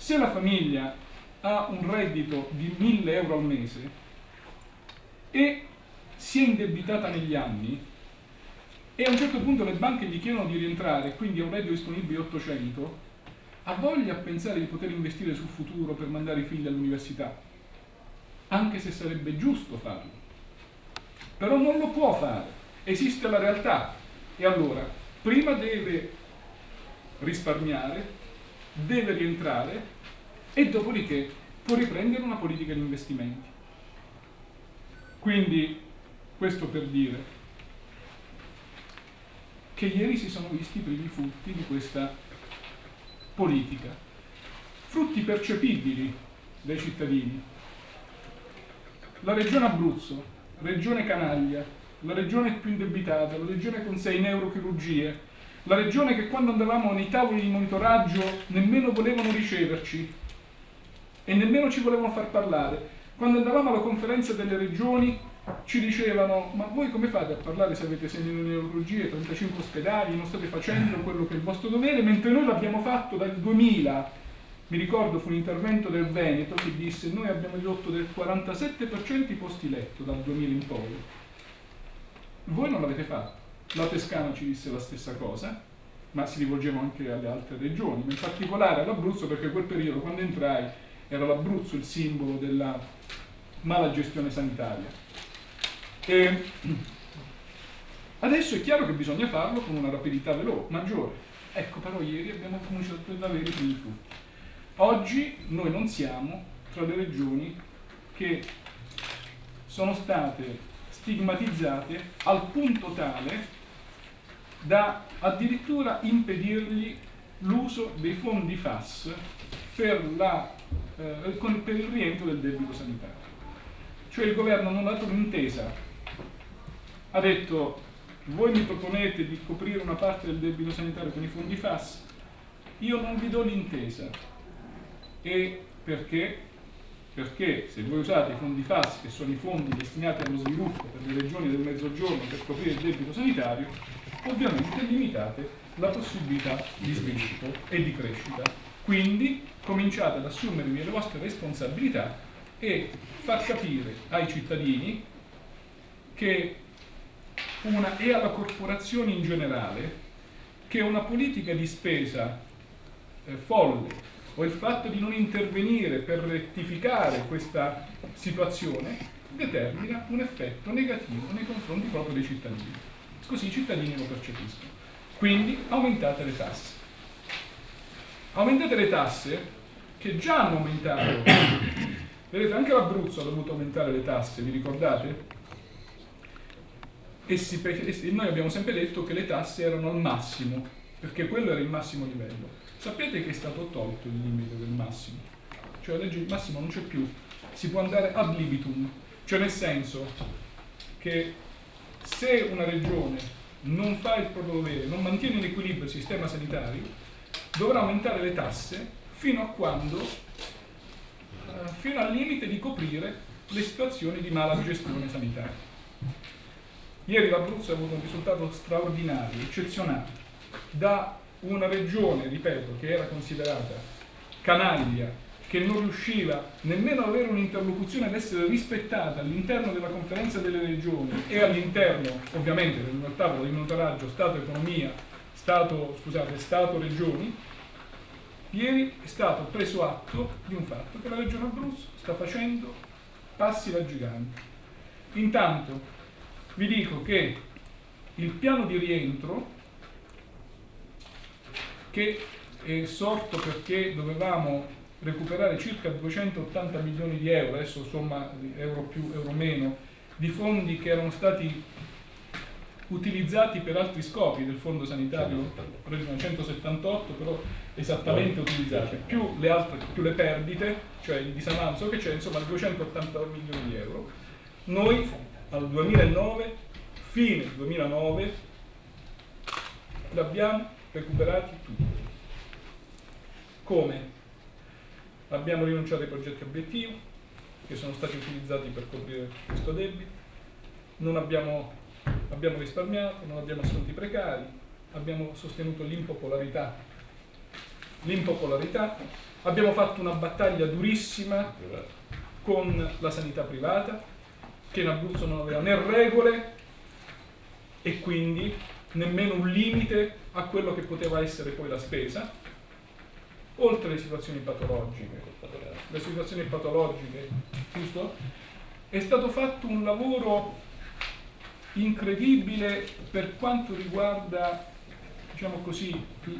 Se la famiglia ha un reddito di 1.000 euro al mese e si è indebitata negli anni e a un certo punto le banche gli chiedono di rientrare, quindi ha un reddito disponibile 800, ha voglia a pensare di poter investire sul futuro per mandare i figli all'università, anche se sarebbe giusto farlo, però non lo può fare, esiste la realtà, e allora prima deve risparmiare, deve rientrare e dopodiché può riprendere una politica di investimenti. Quindi questo per dire che ieri si sono visti i primi frutti di questa politica, frutti percepibili dai cittadini. La regione Abruzzo, regione canaglia, la regione più indebitata, la regione con 6 neurochirurgie, la regione che quando andavamo nei tavoli di monitoraggio nemmeno volevano riceverci e nemmeno ci volevano far parlare. Quando andavamo alla conferenza delle regioni ci dicevano: ma voi come fate a parlare se avete 6 neurochirurgie, 35 ospedali, non state facendo quello che è il vostro dovere, mentre noi l'abbiamo fatto dal 2000. Mi ricordo fu un intervento del Veneto che disse: noi abbiamo ridotto del 47% i posti letto dal 2000 in poi. Voi non l'avete fatto. La Toscana ci disse la stessa cosa, ma si rivolgeva anche alle altre regioni, ma in particolare all'Abruzzo, perché quel periodo, quando entrai, era l'Abruzzo il simbolo della mala gestione sanitaria. E adesso è chiaro che bisogna farlo con una rapidità maggiore. Ecco, però ieri abbiamo cominciato ad avere i primi frutti. Oggi noi non siamo tra le regioni che sono state stigmatizzate al punto tale da addirittura impedirgli l'uso dei fondi FAS per il rientro del debito sanitario. Cioè il governo non ha dato un'intesa, ha detto: voi mi proponete di coprire una parte del debito sanitario con i fondi FAS, io non vi do l'intesa. E perché? Perché se voi usate i fondi FAS, che sono i fondi destinati allo sviluppo per le regioni del Mezzogiorno per coprire il debito sanitario, ovviamente limitate la possibilità di sviluppo e di crescita. Quindi cominciate ad assumervi le vostre responsabilità e far capire ai cittadini che e alla corporazione in generale che una politica di spesa folle o il fatto di non intervenire per rettificare questa situazione determina un effetto negativo nei confronti proprio dei cittadini. Così i cittadini lo percepiscono. Quindi aumentate le tasse. Aumentate le tasse che già hanno aumentato. Vedete, anche l'Abruzzo ha dovuto aumentare le tasse, vi ricordate? E noi abbiamo sempre detto che le tasse erano al massimo, perché quello era il massimo livello. Sapete che è stato tolto il limite del massimo? Cioè la legge del massimo non c'è più, si può andare ad libitum, cioè nel senso che se una regione non fa il proprio dovere, non mantiene in equilibrio il sistema sanitario, dovrà aumentare le tasse fino a quando, fino al limite di coprire le situazioni di mala gestione sanitaria. Ieri l'Abruzzo ha avuto un risultato straordinario, eccezionale, da una regione, ripeto, che era considerata canaglia, che non riusciva nemmeno ad avere un'interlocuzione, ad essere rispettata all'interno della conferenza delle regioni e all'interno, ovviamente, del tavolo di monitoraggio Stato-Economia, Stato-Regioni. Ieri è stato preso atto di un fatto, che la regione Abruzzo sta facendo passi da gigante. Intanto vi dico che il piano di rientro, che è sorto perché dovevamo recuperare circa 280 milioni di euro, adesso insomma euro più, euro meno, di fondi che erano stati utilizzati per altri scopi del fondo sanitario regionale, 178 però esattamente utilizzati, più le perdite, cioè il disavanzo che c'è, insomma 280 milioni di euro. Noi al 2009, fine 2009, l'abbiamo recuperati tutti. Come? Abbiamo rinunciato ai progetti obiettivo che sono stati utilizzati per coprire questo debito, abbiamo risparmiato, non abbiamo assunti precari, abbiamo sostenuto l'impopolarità, Abbiamo fatto una battaglia durissima con la sanità privata, che in Abruzzo non aveva né regole e quindi nemmeno un limite a quello che poteva essere poi la spesa, oltre le situazioni patologiche. Le situazioni patologiche, giusto? È stato fatto un lavoro incredibile per quanto riguarda, diciamo così,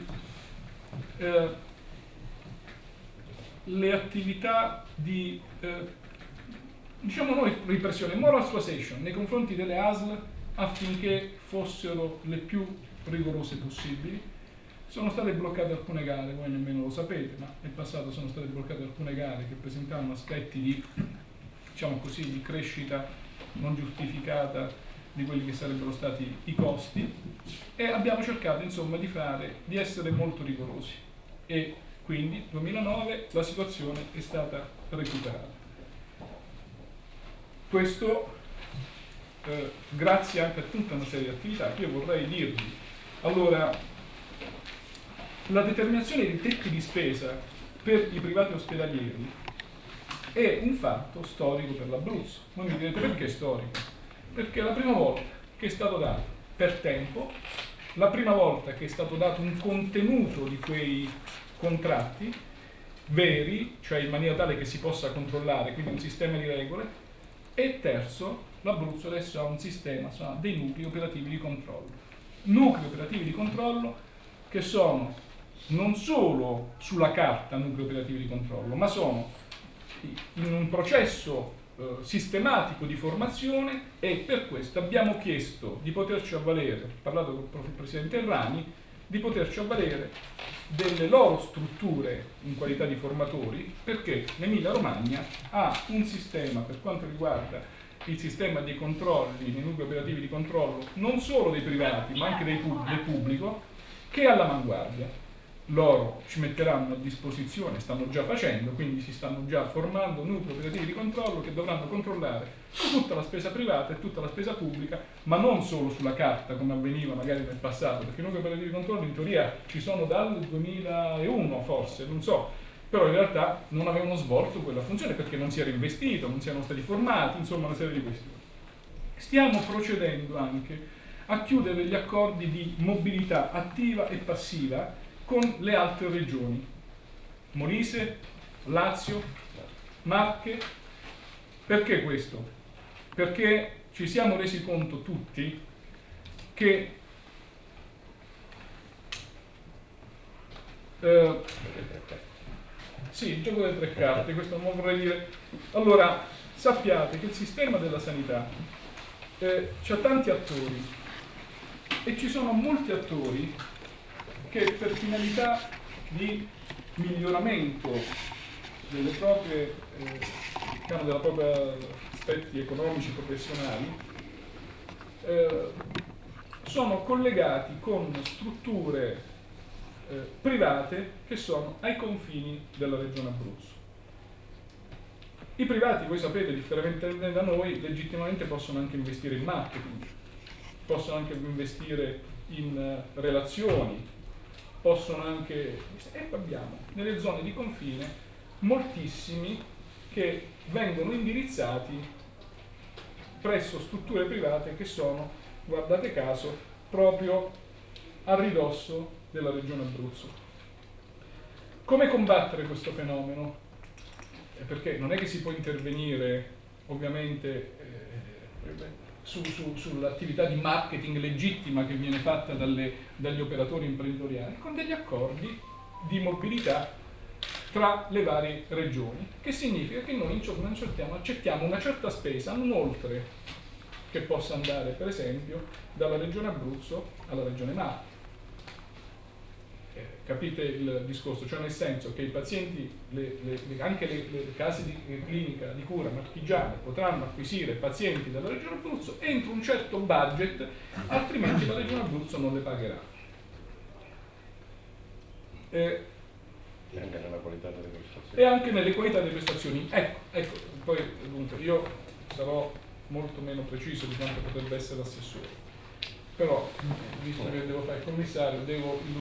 le attività di, diciamo noi, repressione, moral suasion nei confronti delle ASL affinché fossero le più rigorose possibili. Sono state bloccate alcune gare, voi nemmeno lo sapete, ma nel passato sono state bloccate alcune gare che presentavano aspetti di, diciamo così, di crescita non giustificata di quelli che sarebbero stati i costi, e abbiamo cercato insomma di essere molto rigorosi, e quindi nel 2009 la situazione è stata recuperata. Questo grazie anche a tutta una serie di attività che io vorrei dirvi. Allora, la determinazione dei tetti di spesa per i privati ospedalieri è un fatto storico per l'Abruzzo. Voi mi direte perché è storico? Perché è la prima volta che è stato dato per tempo, la prima volta che è stato dato un contenuto di quei contratti veri, cioè in maniera tale che si possa controllare, quindi un sistema di regole, e terzo, l'Abruzzo adesso ha un sistema, ha dei nuclei operativi di controllo. Nuclei operativi di controllo che sono non solo sulla carta nuclei operativi di controllo, ma sono in un processo sistematico di formazione, e per questo abbiamo chiesto di poterci avvalere, ho parlato con il Presidente Errani, di poterci avvalere delle loro strutture in qualità di formatori, perché l'Emilia Romagna ha un sistema per quanto riguarda il sistema dei controlli, dei nuclei operativi di controllo, non solo dei privati ma anche del pubblico, che è all'avanguardia. Loro ci metteranno a disposizione, stanno già facendo, quindi si stanno già formando nuclei operativi di controllo che dovranno controllare tutta la spesa privata e tutta la spesa pubblica, ma non solo sulla carta come avveniva magari nel passato, perché i nuclei operativi di controllo in teoria ci sono dal 2001 forse, non so, però in realtà non avevano svolto quella funzione perché non si era investito, non si erano stati formati, insomma una serie di questioni. Stiamo procedendo anche a chiudere gli accordi di mobilità attiva e passiva con le altre regioni, Molise, Lazio, Marche. Perché questo? Perché ci siamo resi conto tutti che sì, il gioco delle tre carte, questo non vorrei dire. Allora, sappiate che il sistema della sanità c'ha tanti attori, e ci sono molti attori che per finalità di miglioramento delle proprie, diciamo della propria aspetti economici professionali, sono collegati con strutture private che sono ai confini della regione Abruzzo. I privati, voi sapete, differentemente da noi, legittimamente possono anche investire in marketing, possono anche investire in relazioni, possono anche, e abbiamo nelle zone di confine moltissimi che vengono indirizzati presso strutture private che sono, guardate caso, proprio a ridosso della regione Abruzzo. Come combattere questo fenomeno? Perché non è che si può intervenire ovviamente sull'attività di marketing legittima che viene fatta dagli operatori imprenditoriali, con degli accordi di mobilità tra le varie regioni, che significa che noi accettiamo una certa spesa, non oltre che possa andare per esempio dalla regione Abruzzo alla regione Marche. Capite il discorso? Cioè nel senso che i pazienti, anche le case di clinica di cura marchigiane potranno acquisire pazienti dalla regione Abruzzo entro un certo budget, altrimenti la regione Abruzzo non le pagherà. E anche nella qualità delle prestazioni. E anche nelle qualità delle prestazioni. Ecco, poi dunque, io sarò molto meno preciso di quanto potrebbe essere l'assessore, però visto che devo fare il commissario, devo